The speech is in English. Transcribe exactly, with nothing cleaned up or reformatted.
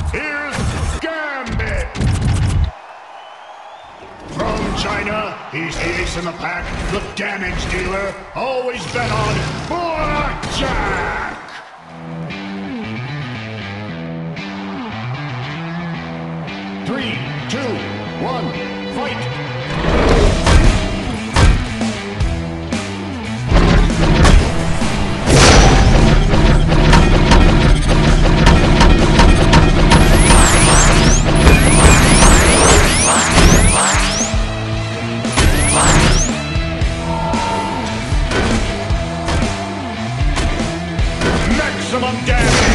Here's Gambit! From China, he's the ace in the pack, the damage dealer, always bet on Blackjack! Three, two, one, fight! Maximum damage!